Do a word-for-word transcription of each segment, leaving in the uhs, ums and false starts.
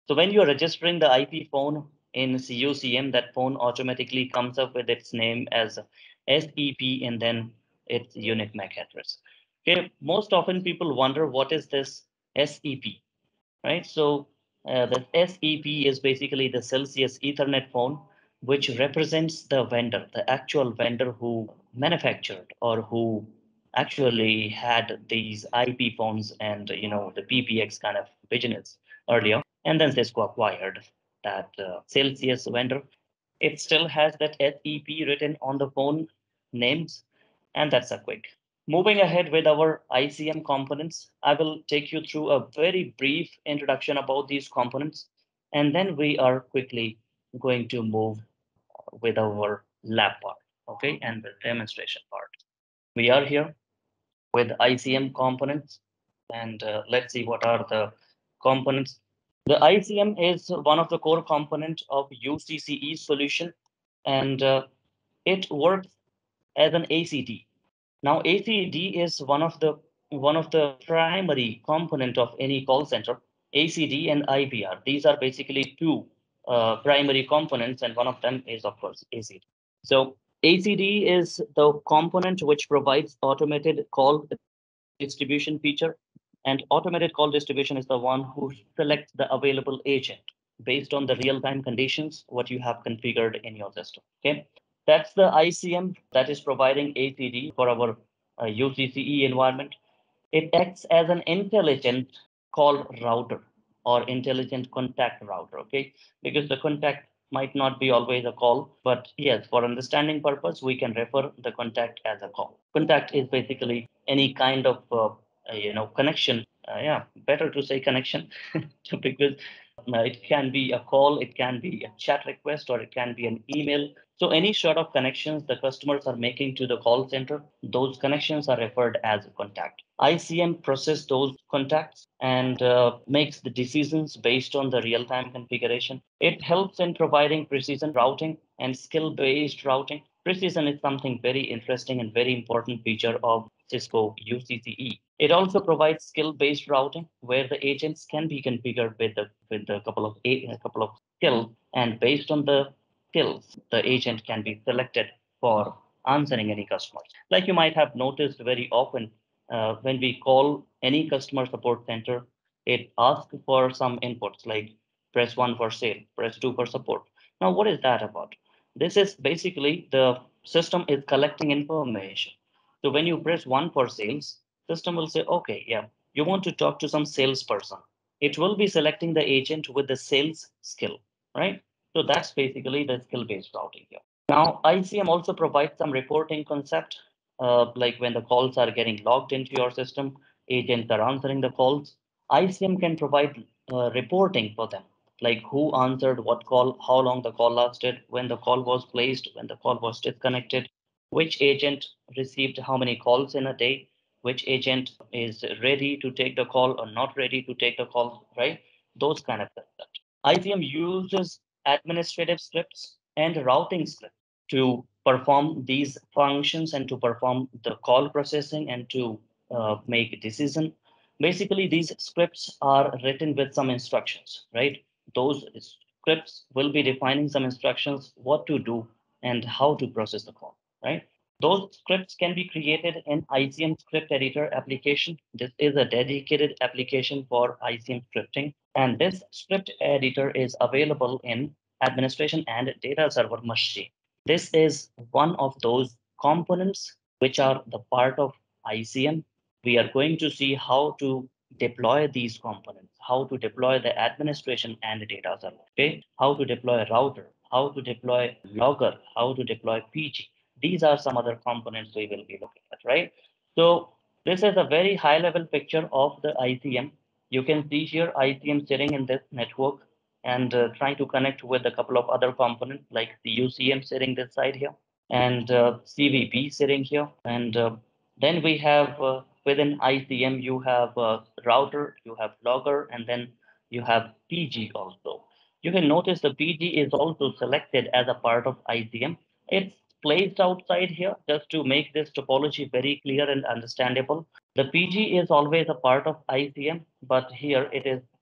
So when you're registering the I P phone in U C M, that phone automatically comes up with its name as S E P and then its unique M A C address. Okay, most often people wonder what is this S E P, right? So uh, the S E P is basically the Celsius Ethernet phone, which represents the vendor, the actual vendor who manufactured or who actually had these I P phones and you know the P P X kind of business earlier, and then Cisco acquired that uh, Celsius vendor. It still has that S E P written on the phone names, and that's a quick. Moving ahead with our I C M components, I will take you through a very brief introduction about these components, and then we are quickly going to move with our lab part, okay, and the demonstration part. We are here with I C M components, and uh, let's see what are the components. The I C M is one of the core components of U C C E solution, and uh, it works as an A C D. Now, A C D is one of the one of the primary component of any call center. A C D and I V R. These are basically two uh, primary components, and one of them is, of course, A C D. So A C D is the component which provides automated call distribution feature, and automated call distribution is the one who selects the available agent based on the real-time conditions what you have configured in your system. Okay, that's the I C M that is providing A C D for our uh, U C C E environment. It acts as an intelligent call router or intelligent contact router, okay? Because the contact might not be always a call, but yes, for understanding purpose, we can refer the contact as a call. Contact is basically any kind of uh, uh, you know connection. Uh, yeah, better to say connection because uh, it can be a call, it can be a chat request, or it can be an email. So any sort of connections the customers are making to the call center, those connections are referred as a contact. I C M process those contacts and uh, makes the decisions based on the real-time configuration. It helps in providing precision routing and skill-based routing. Precision is something very interesting and very important feature of Cisco U C C E. It also provides skill-based routing where the agents can be configured with a, with a couple of a, a couple of skills, and based on the skills, the agent can be selected for answering any customers. Like you might have noticed very often uh, when we call any customer support center, it asks for some inputs like press one for sale, press two for support. Now, what is that about? This is basically the system is collecting information. So when you press one for sales, system will say, okay, yeah, you want to talk to some salesperson. It will be selecting the agent with the sales skill, right? So that's basically the skill-based routing here. Now, I C M also provides some reporting concept, uh, like when the calls are getting logged into your system, agents are answering the calls. I C M can provide uh, reporting for them, like who answered what call, how long the call lasted, when the call was placed, when the call was disconnected, which agent received how many calls in a day, which agent is ready to take the call or not ready to take the call, right? Those kind of stuff. I C M uses administrative scripts and routing scripts to perform these functions and to perform the call processing and to uh, make a decision. Basically, these scripts are written with some instructions, right? Those scripts will be defining some instructions, what to do and how to process the call, right? Those scripts can be created in I C M script editor application. This is a dedicated application for I C M scripting. And this script editor is available in administration and data server machine. This is one of those components which are the part of I C M. We are going to see how to deploy these components, how to deploy the administration and the data server, okay? How to deploy a router, how to deploy logger, how to deploy P G. These are some other components we will be looking at, right? So this is a very high level picture of the I C M. You can see here I C M sitting in this network and uh, trying to connect with a couple of other components like the U C M sitting this side here and uh, C V B sitting here. And uh, then we have uh, within I C M, you have uh, router, you have logger, and then you have P G also. You can notice the P G is also selected as a part of I C M. It's placed outside here just to make this topology very clear and understandable. The P G is always a part of I C M, but here it is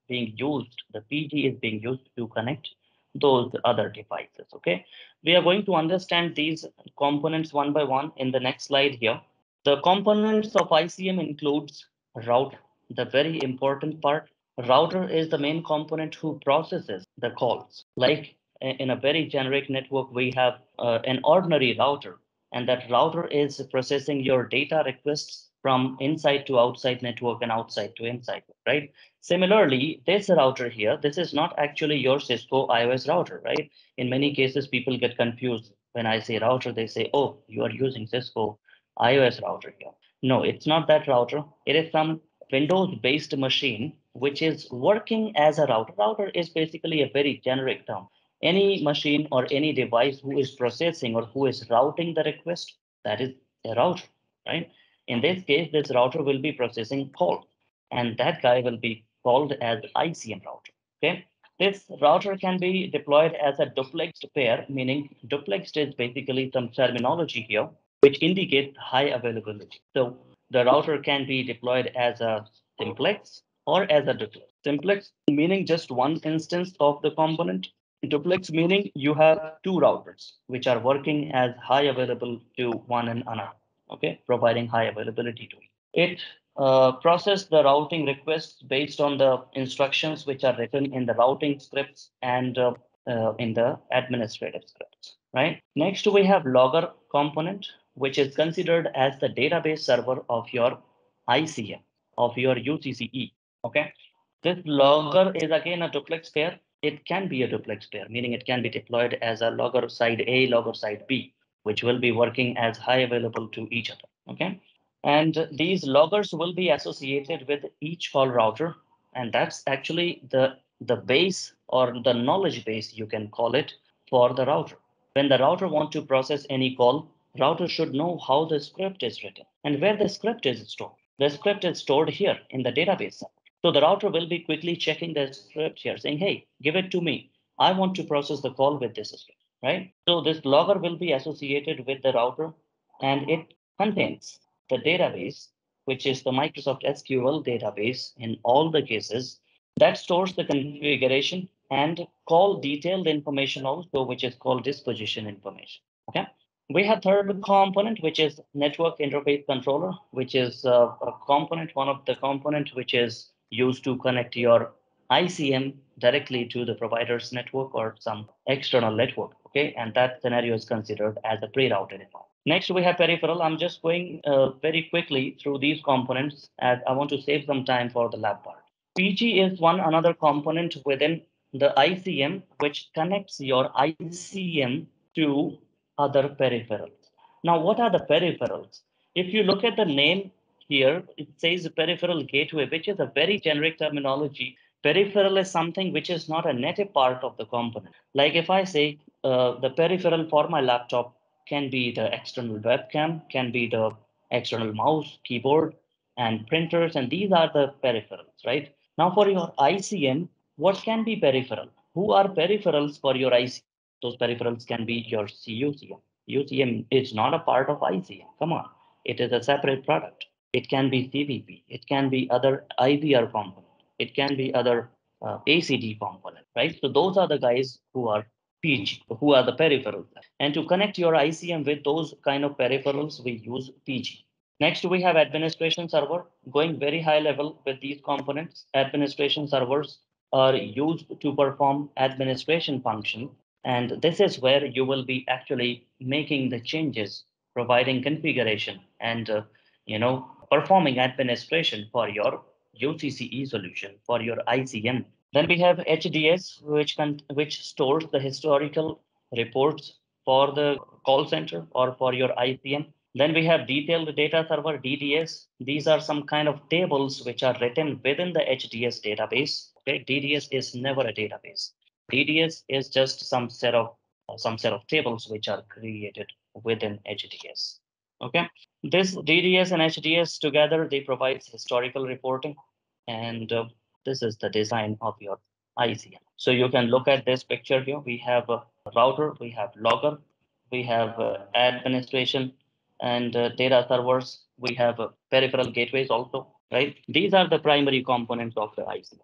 being used, the P G is being used to connect those other devices. Okay, we are going to understand these components one by one in the next slide here. The components of I C M includes router, the very important part. Router is the main component who processes the calls. Like in a very generic network, we have uh, an ordinary router, and that router is processing your data requests from inside to outside network and outside to inside, right? Similarly, this router here, this is not actually your Cisco iOS router, right? In many cases, people get confused when I say router, they say, oh, you are using Cisco iOS router here. No, it's not that router. It is some Windows-based machine which is working as a router. Router is basically a very generic term. Any machine or any device who is processing or who is routing the request, that is a router, right? In this case, this router will be processing call, and that guy will be called as I C M router. Okay. This router can be deployed as a duplexed pair, meaning duplexed is basically some terminology here which indicates high availability. So the router can be deployed as a simplex or as a duplex. Simplex meaning just one instance of the component. Duplex meaning you have two routers which are working as high available to one and another. Okay, providing high availability to it. It uh, process the routing requests based on the instructions which are written in the routing scripts and uh, uh, in the administrative scripts, right? Next, we have logger component, which is considered as the database server of your I C M, of your U C C E. Okay. This logger is again a duplex pair. It can be a duplex pair, meaning it can be deployed as a logger side A, logger side B, which will be working as high available to each other. Okay. And these loggers will be associated with each call router. And that's actually the, the base or the knowledge base, you can call it, for the router. When the router wants to process any call, router should know how the script is written and where the script is stored. The script is stored here in the database. So the router will be quickly checking the script here, saying, hey, give it to me. I want to process the call with this script, right? So this logger will be associated with the router, and it contains the database, which is the Microsoft S Q L database in all the cases that stores the configuration and call detailed information also, which is called disposition information. Okay. We have third component, which is network interface controller, which is uh, a component, one of the component which is used to connect your I C M directly to the provider's network or some external network. Okay, and that scenario is considered as a pre-routed environment. Next, we have peripheral. I'm just going uh, very quickly through these components as I want to save some time for the lab part. P G is one another component within the I C M which connects your I C M to other peripherals. Now, what are the peripherals? If you look at the name here, it says peripheral gateway, which is a very generic terminology. Peripheral is something which is not a native part of the component. Like if I say uh, the peripheral for my laptop can be the external webcam, can be the external mouse, keyboard, and printers, and these are the peripherals, right? Now, for your I C M, what can be peripheral? Who are peripherals for your I C M? Those peripherals can be your U C M. U C M is not a part of I C M. Come on, it is a separate product. It can be C V P. It can be other I V R component. It can be other uh, A C D component, right? So those are the guys who are P G, who are the peripherals. And to connect your I C M with those kind of peripherals, we use P G. Next, we have administration server. Going very high level with these components. Administration servers are used to perform administration function. And this is where you will be actually making the changes, providing configuration, and uh, you know performing administration for your U C C E solution for your I C M. Then we have H D S, which can which stores the historical reports for the call center or for your I C M. Then we have detailed data server, D D S. These are some kind of tables which are written within the H D S database. Okay, D D S is never a database. D D S is just some set of uh, some set of tables which are created within H D S. Okay, this D D S and H D S together they provide historical reporting, and uh, this is the design of your I C M. So you can look at this picture here. We have a router, we have logger, we have uh, administration and uh, data servers. We have uh, peripheral gateways also, right? These are the primary components of the I C M.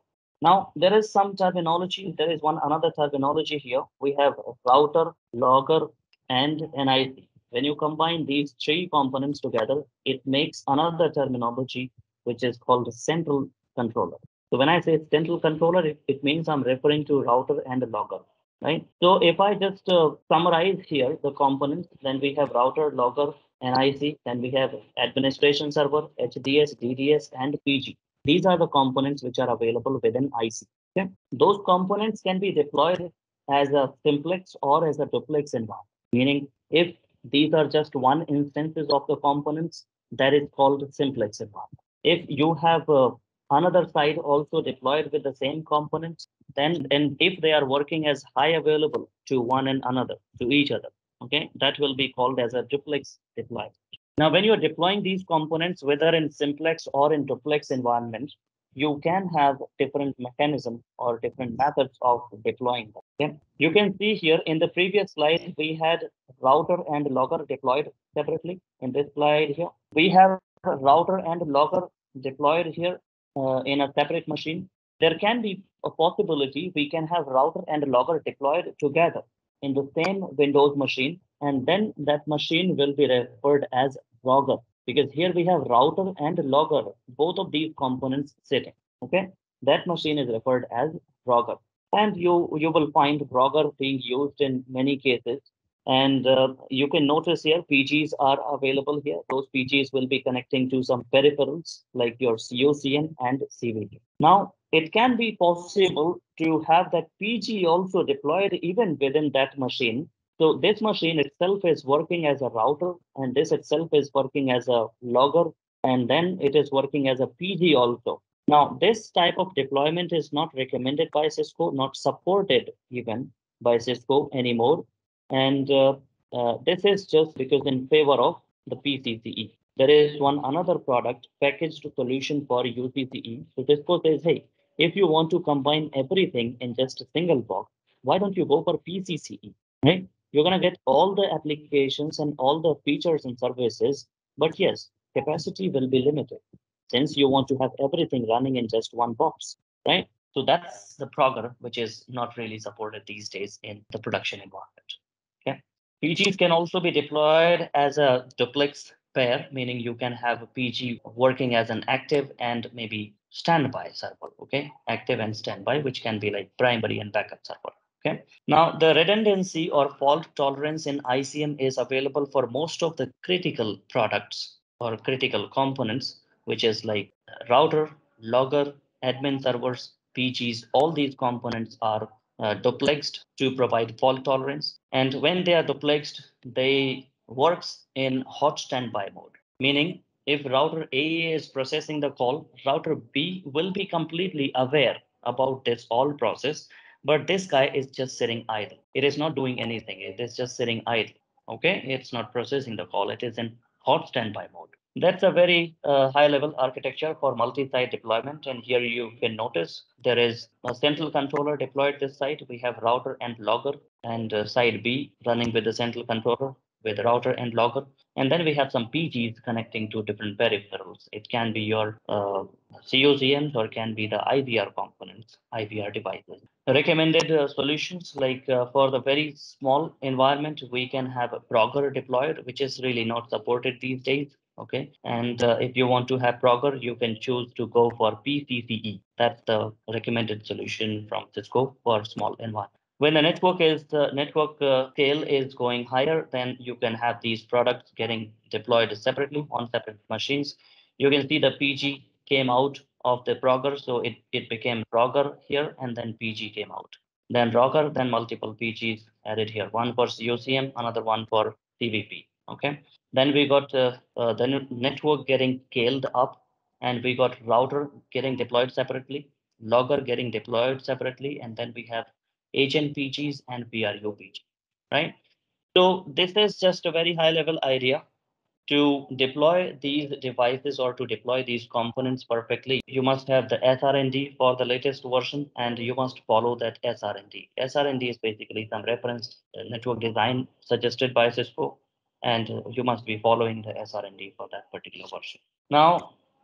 Now, there is some terminology. There is one another terminology here. We have router, logger, and N I C. When you combine these three components together, it makes another terminology, which is called central controller. So when I say central controller, it, it means I'm referring to router and logger, right? So if I just uh, summarize here the components, then we have router, logger, N I C, then we have administration server, H D S, D D S, and P G. These are the components which are available within I C. Okay? Those components can be deployed as a simplex or as a duplex environment, meaning if these are just one instances of the components, that is called simplex environment. If you have uh, another side also deployed with the same components, then, then if they are working as high available to one and another, to each other, okay, that will be called as a duplex deploy. Now, when you're deploying these components, whether in simplex or in duplex environments, you can have different mechanisms or different methods of deploying them. Okay? You can see here in the previous slide, we had router and logger deployed separately. In this slide here, we have router and logger deployed here uh, in a separate machine. There can be a possibility we can have router and logger deployed together in the same Windows machine, and then that machine will be referred as logger, because here we have router and logger, both of these components sitting. Okay, that machine is referred as logger, and you you will find logger being used in many cases. And uh, you can notice here P Gs are available here. Those P Gs will be connecting to some peripherals like your C O C M and C V T. Now, it can be possible to have that P G also deployed even within that machine. So this machine itself is working as a router, and this itself is working as a logger, and then it is working as a P G also. Now, this type of deployment is not recommended by Cisco, not supported even by Cisco anymore. And uh, uh, this is just because in favor of the P C C E. There is one another product, packaged solution for U C C E. So Cisco says, hey, if you want to combine everything in just a single box, why don't you go for P C C E, right? You're going to get all the applications and all the features and services, but yes, capacity will be limited since you want to have everything running in just one box, right? So that's the progress, which is not really supported these days in the production environment. Okay. P Gs can also be deployed as a duplex pair, meaning you can have a P G working as an active and maybe standby server. Okay, active and standby, which can be like primary and backup server. Okay. Now, the redundancy or fault tolerance in I C M is available for most of the critical products or critical components, which is like router, logger, admin servers, P Gs. All these components are uh, duplexed to provide fault tolerance. And when they are duplexed, they works in hot standby mode, meaning if router A is processing the call, router B will be completely aware about this all process, but this guy is just sitting idle. It is not doing anything. It is just sitting idle. Okay, it's not processing the call. It is in hot standby mode. That's a very uh, high level architecture for multi-site deployment. And here you can notice there is a central controller deployed this site. We have router and logger, and uh, side B running with the central controller with router and logger. And then we have some P Gs connecting to different peripherals. It can be your uh, C O C Ms or can be the I V R components, I V R devices. Recommended uh, solutions like uh, for the very small environment, we can have a Progrer deployed, which is really not supported these days. Okay, and uh, if you want to have Progrer, you can choose to go for P C C E. That's the recommended solution from Cisco for small environment. When the network is the network uh, scale is going higher, then you can have these products getting deployed separately on separate machines. You can see the P G came out of the Progrer, so it, it became Progrer here, and then P G came out. Then Rocker, then multiple P Gs added here, one for C O C M, another one for C V P. Okay. Then we got uh, uh, the network getting scaled up, and we got router getting deployed separately, logger getting deployed separately, and then we have agent P Gs and P R U P G, right? So this is just a very high level idea. To deploy these devices or to deploy these components perfectly, you must have the S R N D for the latest version, and you must follow that S R N D. S R N D is basically some reference uh, network design suggested by Cisco, and uh, you must be following the S R N D for that particular version. Now,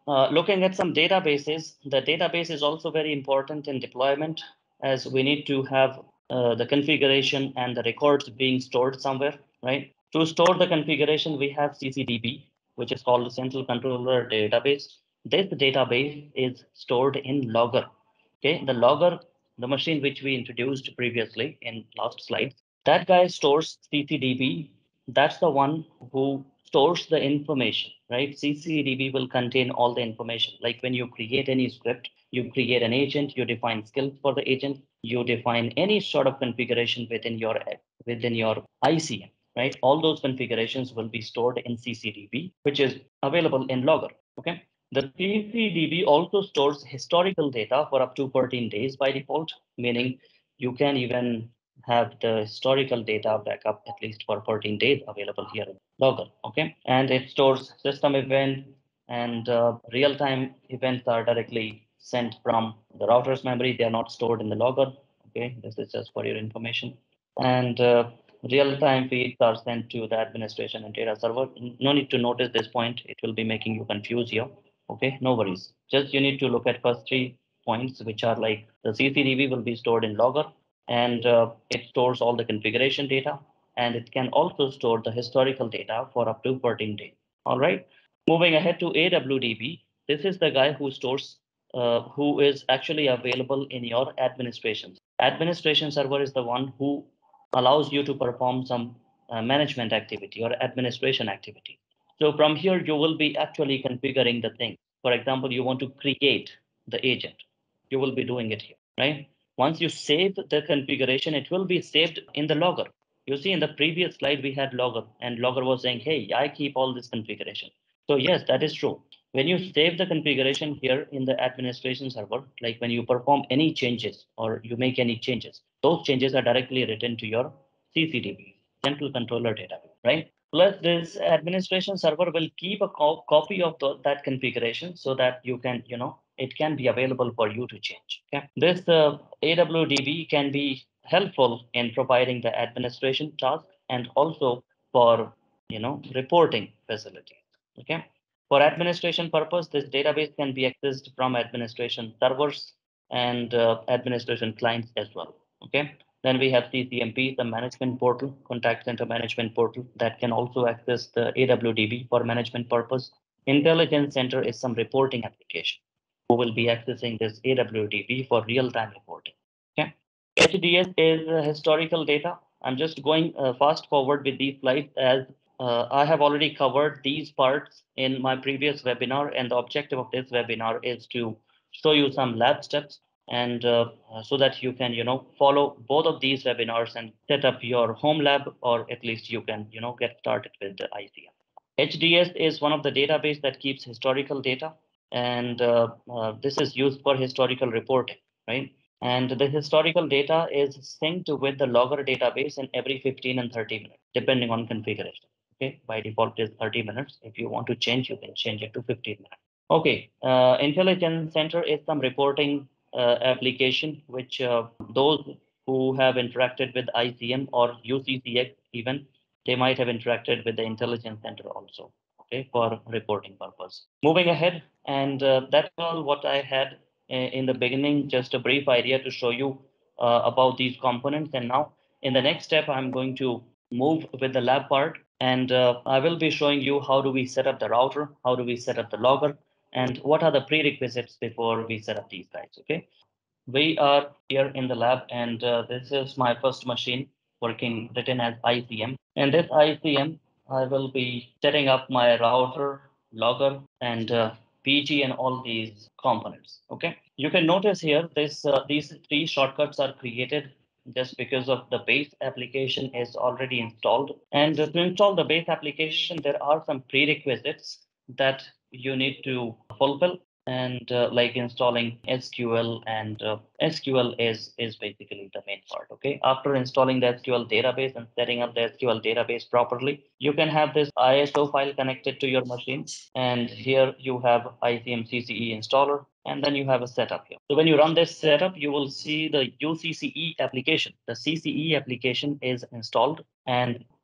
Uh, looking at some databases, the database is also very important in deployment, as we need to have uh, the configuration and the records being stored somewhere, right? To store the configuration, we have C C D B, which is called the Central Controller Database. This database is stored in Logger. Okay, the Logger, the machine which we introduced previously in last slide, that guy stores C C D B. That's the one who stores the information, right? C C D B will contain all the information. Like when you create any script, you create an agent, you define skills for the agent, you define any sort of configuration within your within your I C M, right? All those configurations will be stored in C C D B, which is available in Logger. Okay. The C C D B also stores historical data for up to fourteen days by default, meaning you can even have the historical data backup at least for fourteen days available here in Logger. Okay. And it stores system event and uh, real-time events are directly sent from the router's memory. They are not stored in the Logger. Okay. This is just for your information. And uh, real-time feeds are sent to the administration and data server. No need to notice this point. It will be making you confused here. Okay, no worries. Just you need to look at first three points, which are like the C C D B will be stored in Logger, and uh, it stores all the configuration data, and it can also store the historical data for up to fourteen days. All right. Moving ahead to A W D B, this is the guy who stores, uh, who is actually available in your administration. Administration server is the one who allows you to perform some uh, management activity or administration activity. So from here, you will be actually configuring the thing. For example, you want to create the agent. You will be doing it here, right? Once you save the configuration, it will be saved in the logger. You see, in the previous slide, we had logger, and logger was saying, hey, I keep all this configuration. So yes, that is true. When you save the configuration here in the administration server, like when you perform any changes or you make any changes, those changes are directly written to your C C D B, Central Controller Database, right? Plus, this administration server will keep a co- copy of the, that configuration so that you can, you know, it can be available for you to change. Okay. This uh, A W D B can be helpful in providing the administration task and also for, you know, reporting facilities. Okay. For administration purpose, this database can be accessed from administration servers and uh, administration clients as well. Okay. Then we have C C M P, the management portal, contact center management portal that can also access the A W D B for management purpose. Intelligence Center is some reporting application who will be accessing this A W D B for real-time reporting. Okay. H D S is uh, historical data. I'm just going uh, fast forward with these slides as uh, I have already covered these parts in my previous webinar, and the objective of this webinar is to show you some lab steps and uh, uh, so that you can, you know, follow both of these webinars and set up your home lab, or at least you can, you know, get started with the I C M. H D S is one of the database that keeps historical data, and uh, uh, this is used for historical reporting, right? And the historical data is synced with the logger database in every fifteen and thirty minutes, depending on configuration. Okay, by default it is thirty minutes. If you want to change, you can change it to fifteen minutes. Okay, uh, Intelligence Center is some reporting uh, application which uh, those who have interacted with I C M or U C C E even, they might have interacted with the Intelligence Center also, okay, for reporting purpose. Moving ahead, and uh, that's all what I had uh, in the beginning, just a brief idea to show you uh, about these components. And now in the next step, I'm going to move with the lab part, and uh, I will be showing you how do we set up the router, how do we set up the logger, and what are the prerequisites before we set up these guys, okay? We are here in the lab, and uh, this is my first machine working written as I C M. And this I C M, I will be setting up my router, logger, and uh, P G and all these components. Okay. You can notice here this uh, these three shortcuts are created just because of the base application is already installed. And uh, to install the base application, there are some prerequisites that you need to fulfill, and uh, like installing S Q L, and uh, S Q L is is basically the main part. Okay, after installing the S Q L database and setting up the S Q L database properly, you can have this I S O file connected to your machine, and here you have I C M C C E installer, and then you have a setup here. So when you run this setup, you will see the U C C E application. The C C E application is installed, and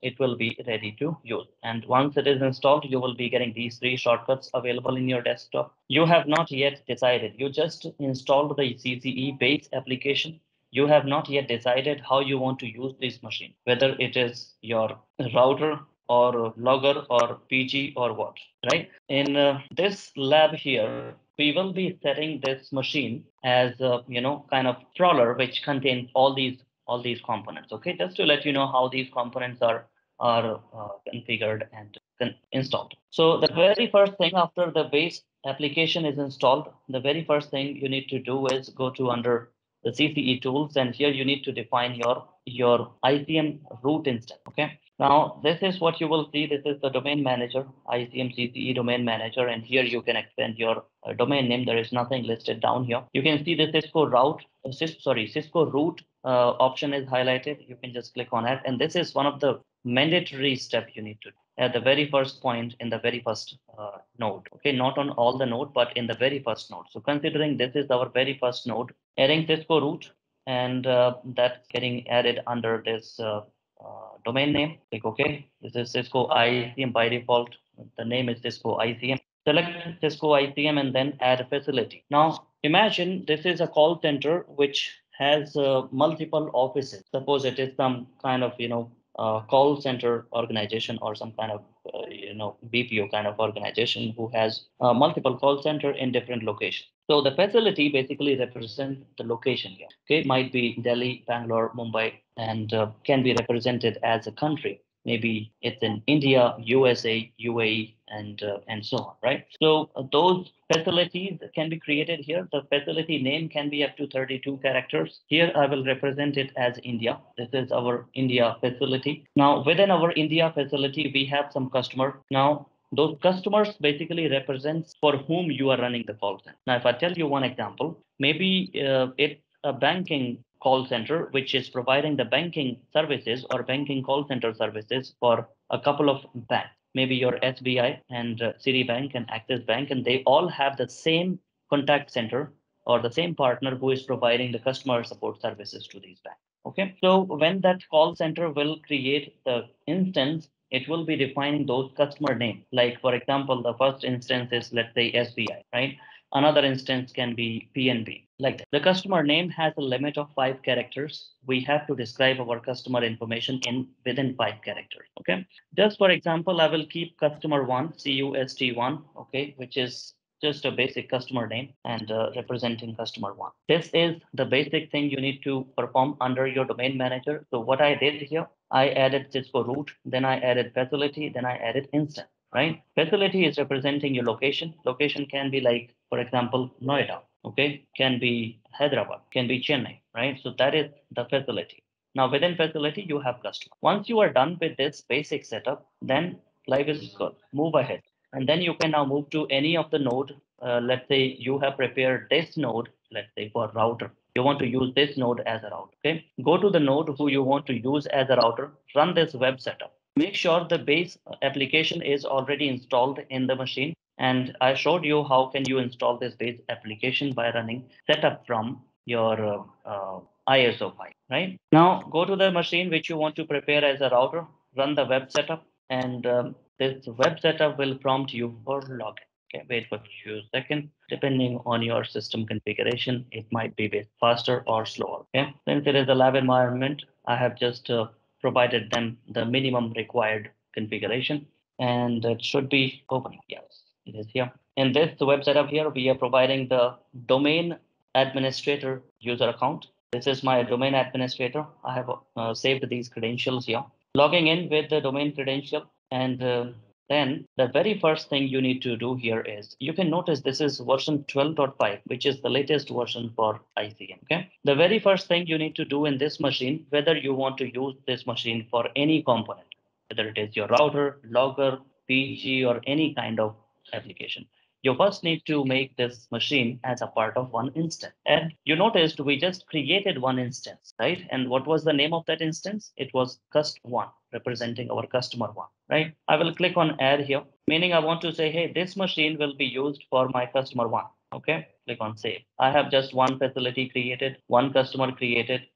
it will be ready to use. And once it is installed, you will be getting these three shortcuts available in your desktop. You have not yet decided. You just installed the C C E base application. You have not yet decided how you want to use this machine, whether it is your router or logger or P G or what, right? In uh, this lab here, we will be setting this machine as a, you know, kind of crawler which contains all these all these components. Okay, just to let you know how these components are are uh, configured and con- installed. So the very first thing after the base application is installed, the very first thing you need to do is go to under the C C E tools, and here you need to define your your I C M root instance. Okay. Now this is what you will see. This is the domain manager, I C M C C E domain manager, and here you can extend your uh, domain name. There is nothing listed down here. You can see the Cisco route, uh, Cis, sorry, Cisco root uh, option is highlighted. You can just click on it, and this is one of the mandatory step you need to do at the very first point in the very first uh, node. Okay, not on all the node, but in the very first node. So considering this is our very first node, adding Cisco root, and uh, that's getting added under this uh, uh, domain name. Click OK. This is Cisco I C M by default. The name is Cisco I C M. Select Cisco I C M and then add facility. Now imagine this is a call center which has uh, multiple offices. Suppose it is some kind of, you know, uh, call center organization or some kind of uh, you know, B P O kind of organization who has uh, multiple call center in different locations. So the facility basically represents the location here. Okay, it might be Delhi, Bangalore, Mumbai, and uh, can be represented as a country. Maybe it's in India, U S A, U A E, and uh, and so on, right? So uh, those facilities can be created here. The facility name can be up to thirty-two characters. Here I will represent it as India. This is our India facility. Now within our India facility, we have some customer. Now those customers basically represents for whom you are running the call center. Now if I tell you one example, maybe uh, it's a banking call center which is providing the banking services or banking call center services for a couple of banks, maybe your S B I and uh, Citibank and Axis Bank, and they all have the same contact center or the same partner who is providing the customer support services to these banks. Okay, so when that call center will create the instance, it will be defining those customer names. Like for example, the first instance is, let's say, S B I, right? Another instance can be P N B. Like that. The customer name has a limit of five characters. We have to describe our customer information in within five characters. Okay. Just for example, I will keep customer one, C U S T one, okay, which is just a basic customer name and uh, representing customer one. This is the basic thing you need to perform under your domain manager. So what I did here, I added Cisco root, then I added facility, then I added instance, right? Facility is representing your location. Location can be like, for example, Noida, okay, can be Hyderabad, can be Chennai, right? So that is the facility. Now within facility, you have customer. Once you are done with this basic setup, then life is good. Move ahead. And then you can now move to any of the node. Uh, let's say you have prepared this node, let's say for router. You want to use this node as a router. Okay. Go to the node who you want to use as a router, run this web setup. Make sure the base application is already installed in the machine. And I showed you how can you install this base application by running setup from your uh, uh, I S O file, right? Now go to the machine which you want to prepare as a router, run the web setup, and um, this web setup will prompt you for login. Okay, wait for a few seconds. Depending on your system configuration, it might be a bit faster or slower. Okay, since it is a lab environment, I have just uh, provided them the minimum required configuration, and it should be opening. Yes, it is here. In this web setup here, we are providing the domain administrator user account. This is my domain administrator. I have uh, saved these credentials here. Logging in with the domain credential, and uh, then the very first thing you need to do here is, you can notice this is version twelve point five, which is the latest version for I C M. Okay. The very first thing you need to do in this machine, whether you want to use this machine for any component, whether it is your router, logger, P G, or any kind of application, you first need to make this machine as a part of one instance. And you noticed we just created one instance, right? And what was the name of that instance? It was cust one, representing our customer one, right? I will click on add here, meaning I want to say, hey, this machine will be used for my customer one. Okay, click on save. I have just one facility created, one customer created,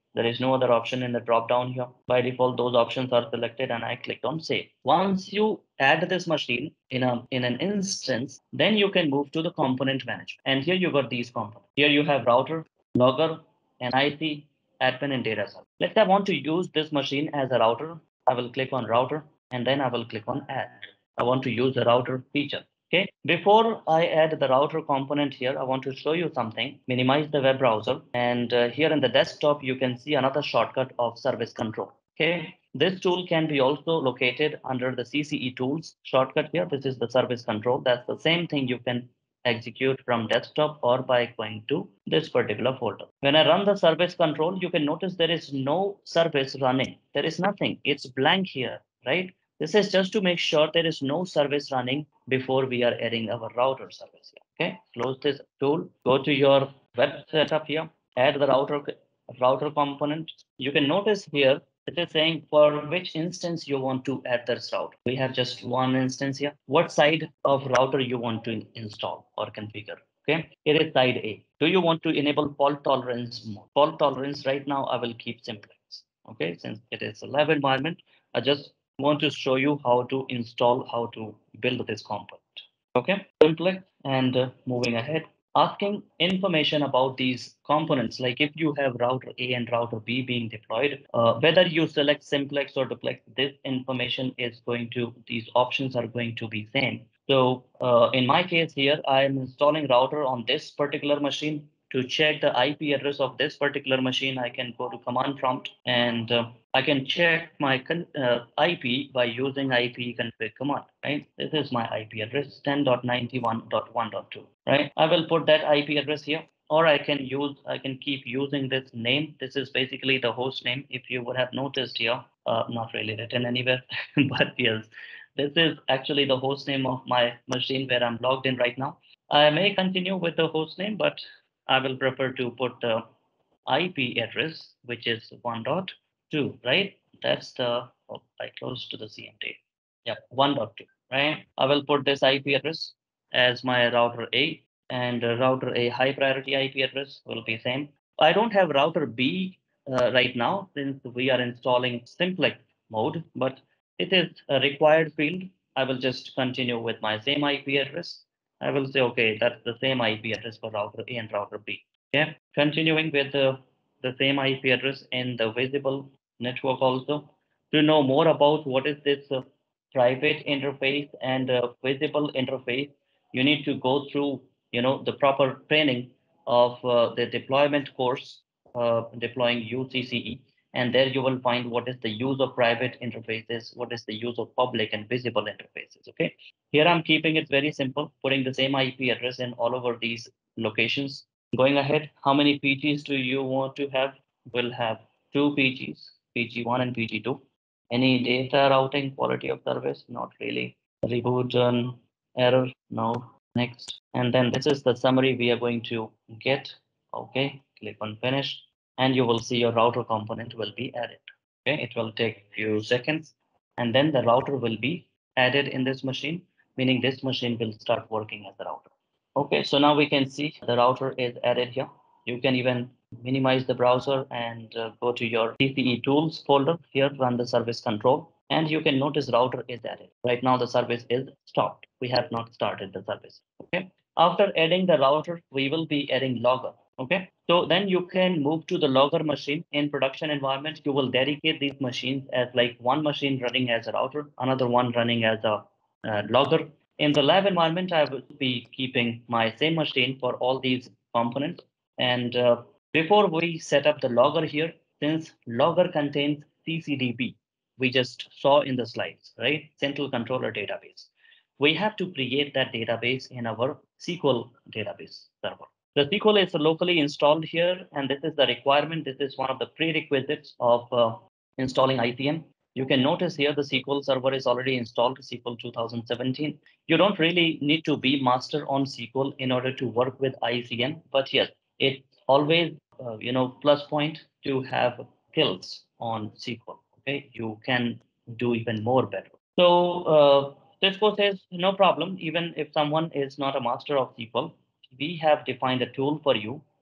There is no other option in the drop down here. By default, those options are selected and I clicked on save. Once you add this machine in a in an instance, then you can move to the component management. And here you got these components. Here you have router, logger, and I C, admin, and data server. Let's say I want to use this machine as a router. I will click on router and then I will click on add. I want to use the router feature. Okay, before I add the router component here, I want to show you something. Minimize the web browser, and uh, here in the desktop, you can see another shortcut of service control. Okay, this tool can be also located under the C C E tools shortcut here. This is the service control. That's the same thing you can execute from desktop or by going to this particular folder. When I run the service control, you can notice there is no service running. There is nothing. It's blank here, right? This is just to make sure there is no service running before we are adding our router service here. Okay, close this tool, go to your web setup here, add the router router component. You can notice here it is saying for which instance you want to add this router. We have just one instance here. What side of router you want to install or configure? Okay, it is side A. Do you want to enable fault tolerance mode? Fault tolerance right now I will keep simplex. Okay, since it is a lab environment, I just want to show you how to install, how to build this component. Okay, simplex and uh, moving ahead, asking information about these components. Like if you have router A and router B being deployed, uh, whether you select simplex or duplex, this information is going to, these options are going to be same. So uh, in my case here, I am installing router on this particular machine. To check the I P address of this particular machine, I can go to command prompt and uh, I can check my uh, I P by using I P config command, right? This is my I P address, ten dot ninety-one dot one dot two, right? I will put that I P address here, or I can use, I can keep using this name. This is basically the host name. If you would have noticed here, uh, not really written anywhere, but yes, this is actually the host name of my machine where I'm logged in right now. I may continue with the host name, but I will prefer to put the I P address, which is one dot two, right? That's the, oh, I closed to the C M D. Yeah, one dot two, right? I will put this I P address as my router A, and uh, router A high priority I P address will be same. I don't have router B uh, right now since we are installing simplex mode, but it is a required field. I will just continue with my same I P address. I will say, okay, that's the same I P address for router A and router B. Okay, continuing with the, the same I P address in the visible network also. To know more about what is this uh, private interface and uh, visible interface, you need to go through, you know, the proper training of uh, the deployment course, uh, deploying U C C E, and there you will find what is the use of private interfaces, what is the use of public and visible interfaces. Okay, here I'm keeping it very simple, putting the same I P address in all over these locations. Going ahead, how many P Gs do you want to have? We'll have two P Gs, P G one and P G two. Any data routing, quality of service? Not really. Reboot um, error? No. Next. And then this is the summary we are going to get. Okay, click on finish, and you will see your router component will be added. Okay, it will take a few seconds, and then the router will be added in this machine, meaning this machine will start working as a router. Okay, so now we can see the router is added here. You can even minimize the browser and uh, go to your C C E tools folder here, run the service control, and you can notice router is added. Right now the service is stopped. We have not started the service. Okay. After adding the router, we will be adding logger. Okay. So then you can move to the logger machine in production environment. You will dedicate these machines as like one machine running as a router, another one running as a uh, logger. In the lab environment, I will be keeping my same machine for all these components. And uh, before we set up the logger here, since logger contains C C D B, we just saw in the slides, right? Central Controller Database. We have to create that database in our S Q L database server. The S Q L is locally installed here, and this is the requirement. This is one of the prerequisites of uh, installing I C M. You can notice here the S Q L server is already installed, S Q L two thousand seventeen. You don't really need to be master on S Q L in order to work with I C M, but yes, it's always uh, you know plus point to have skills on S Q L. Okay, you can do even more better. So uh, Cisco says no problem. Even if someone is not a master of S Q L, we have defined a tool for you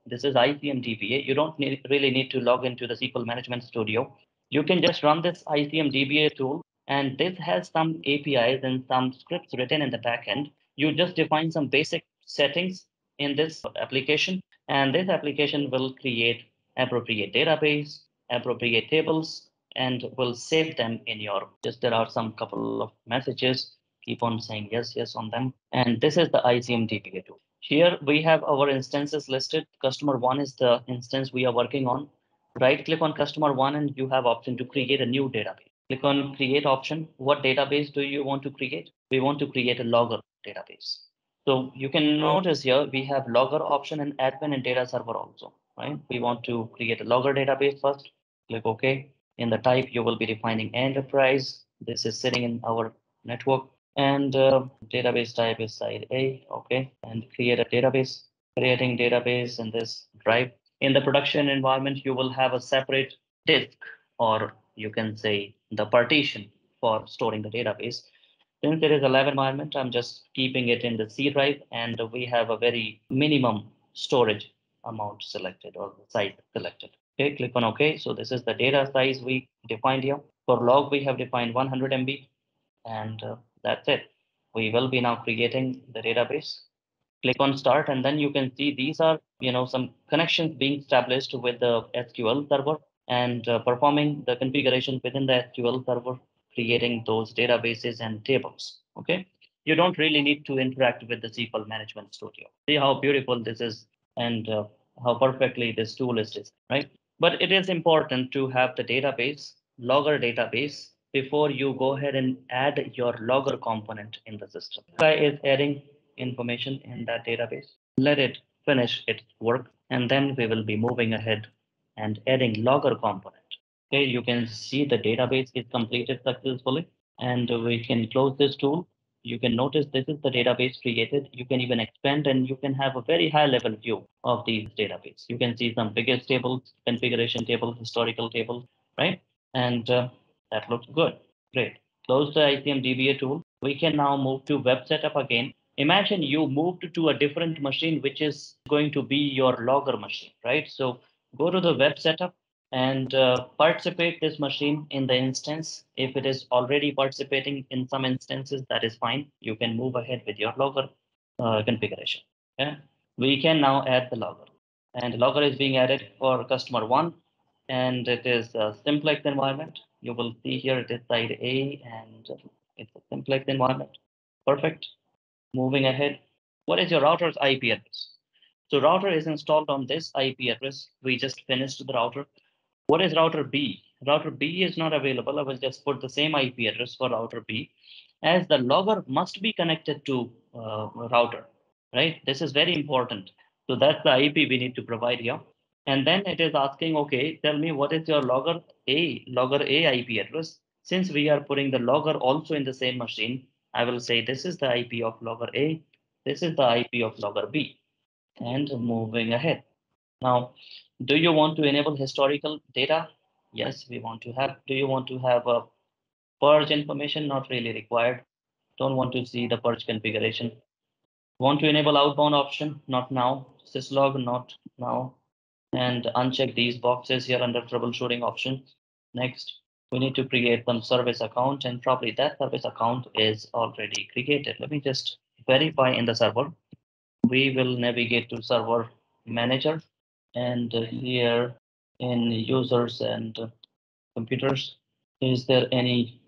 This is I C M D B A. You don't need, really need to log into the S Q L Management Studio. You can just run this I C M D B A tool, and this has some A P Is and some scripts written in the backend. You just define some basic settings in this application, and this application will create appropriate database, appropriate tables, and will save them in your. Just there are some couple of messages. Keep on saying yes, yes on them. And this is the I C M D B A tool. Here we have our instances listed. Customer one is the instance we are working on. Right click on customer one and you have option to create a new database. Click on create option. What database do you want to create? We want to create a logger database. So you can notice here we have logger option and admin and data server also, right? We want to create a logger database first. Click OK. In the type, you will be defining enterprise. This is sitting in our network. And uh, database type is side A, okay, and create a database, creating database in this drive. In the production environment, you will have a separate disk, or you can say the partition for storing the database. Since it is a lab environment, I'm just keeping it in the C drive, and we have a very minimum storage amount selected or the size selected. Okay, click on OK. So this is the data size we defined here. For log, we have defined one hundred M B. And uh, that's it. We will be now creating the database. Click on start, and then you can see these are, you know, some connections being established with the S Q L server and uh, performing the configuration within the S Q L server, creating those databases and tables. Okay. You don't really need to interact with the S Q L Management Studio. See how beautiful this is and uh, how perfectly this tool is designed, right? But it is important to have the database, logger database, before you go ahead and add your logger component in the system. This guy is adding information in that database. Let it finish its work, and then we will be moving ahead and adding logger component. Okay, you can see the database is completed successfully, and we can close this tool. You can notice this is the database created. You can even expand and you can have a very high level view of these database. You can see some biggest tables, configuration table, historical table, right? And uh, that looks good. Great. Close the I C M D B A tool. We can now move to web setup again. Imagine you moved to a different machine, which is going to be your logger machine, right? So go to the web setup and uh, participate this machine in the instance. If it is already participating in some instances, that is fine. You can move ahead with your logger uh, configuration. Okay? We can now add the logger. And the logger is being added for customer one, and it is a simplex environment. You will see here it is side A, and it's a simplex environment. Perfect. Moving ahead. What is your router's I P address? So router is installed on this I P address. We just finished the router. What is router B? Router B is not available. I will just put the same I P address for router B, as the logger must be connected to uh, router, right? This is very important. So that's the I P we need to provide here. And then it is asking, okay, tell me what is your logger A, logger A I P address. Since we are putting the logger also in the same machine, I will say this is the I P of logger A, this is the I P of logger B, and moving ahead. Now, do you want to enable historical data? Yes, we want to have. Do you want to have a purge information? Not really required. Don't want to see the purge configuration. Want to enable outbound option? Not now. Syslog? Not now. And uncheck these boxes here under troubleshooting options. Next, we need to create some service account, and probably that service account is already created. Let me just verify in the server. We will navigate to server manager, and here in users and computers, is there any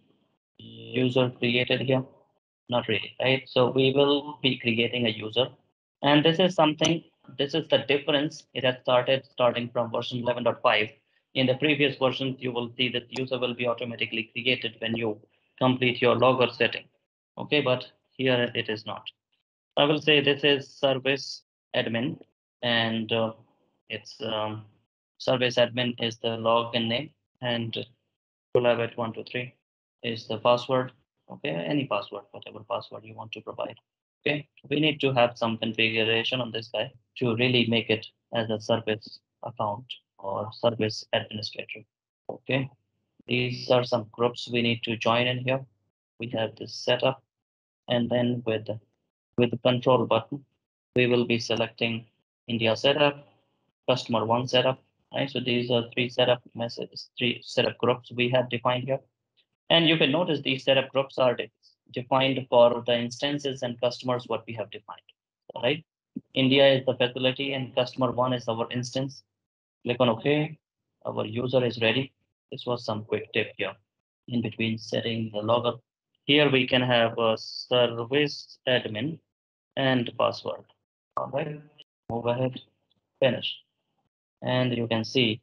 user created here? Not really, right? So we will be creating a user, and this is something, this is the difference. It has started starting from version eleven point five. In the previous versions, you will see that user will be automatically created when you complete your logger setting. Okay, but here it is not. I will say this is service admin, and uh, it's um, service admin is the login name, and Kulabet one two three is the password. Okay, any password, whatever password you want to provide. Okay, we need to have some configuration on this guy to really make it as a service account or service administrator. Okay, these are some groups we need to join in here. We have this setup, and then with with the control button, we will be selecting India setup, customer one setup, right? So these are three setup messages, three setup groups we have defined here. And you can notice these setup groups are de- defined for the instances and customers what we have defined, right? India is the facility and customer one is our instance. Click on OK. Our user is ready. This was some quick tip here in between setting the logger. Here we can have a service admin and password. All right, move ahead, finish. And you can see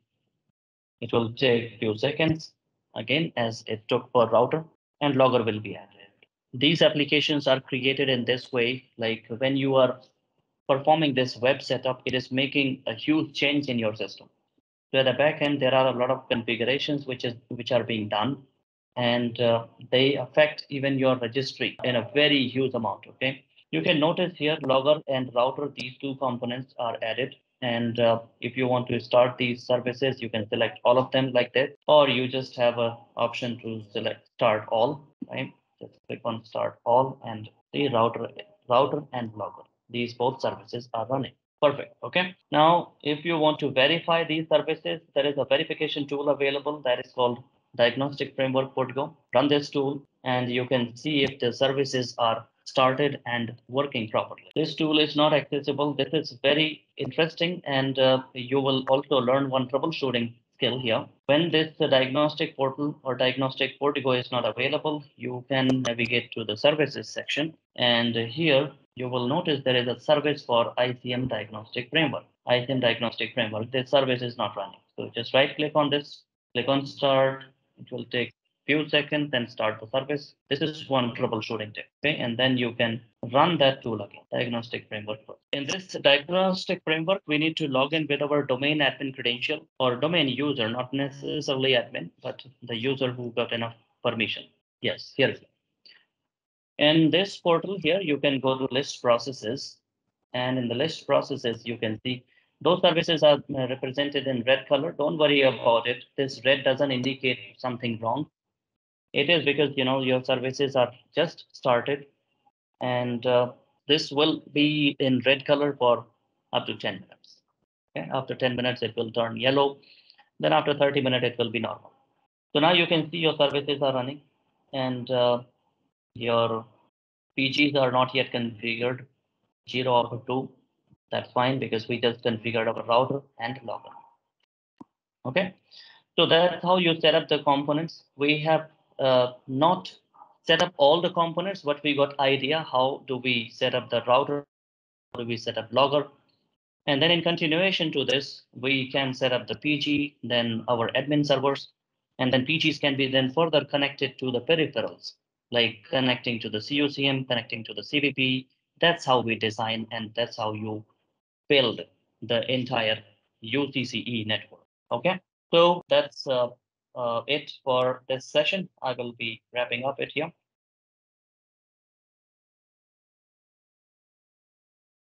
it will take few seconds again as it took for router and logger will be added. These applications are created in this way, like when you are performing this web setup, it is making a huge change in your system. So at the back end, there are a lot of configurations which is which are being done, and uh, they affect even your registry in a very huge amount. Okay, you can notice here logger and router; these two components are added. And uh, if you want to start these services, you can select all of them like that, or you just have a option to select start all. Right, just click on start all, and the router router and logger. These both services are running. Perfect. Okay. Now, if you want to verify these services, there is a verification tool available that is called Diagnostic Framework Portico. Run this tool and you can see if the services are started and working properly. This tool is not accessible. This is very interesting, and uh, you will also learn one troubleshooting skill here. When this uh, diagnostic portal or diagnostic portico is not available, you can navigate to the services section. And here you will notice there is a service for I C M diagnostic framework. I C M diagnostic framework. This service is not running. So just right click on this, click on start. It will take few seconds, then start the service. This is one troubleshooting tip. Okay, and then you can run that tool again, diagnostic framework. In this diagnostic framework, we need to log in with our domain admin credential or domain user, not necessarily admin, but the user who got enough permission. Yes, here is it. In this portal here, you can go to list processes, and in the list processes, you can see those services are uh, represented in red color. Don't worry about it. This red doesn't indicate something wrong. It is because you know your services are just started, and uh, this will be in red color for up to ten minutes. Okay, after ten minutes, it will turn yellow. Then after thirty minutes, it will be normal. So now you can see your services are running, and uh, your P Gs are not yet configured, zero or two. That's fine because we just configured our router and logger. Okay, so that's how you set up the components. We have uh, not set up all the components, but we got idea how do we set up the router, how do we set up logger, and then in continuation to this, we can set up the P G, then our admin servers, and then P Gs can be then further connected to the peripherals, like connecting to the C U C M, connecting to the C V P. That's how we design, and that's how you build the entire U C C E network. Okay, so that's uh, uh, it for this session. I will be wrapping up it here.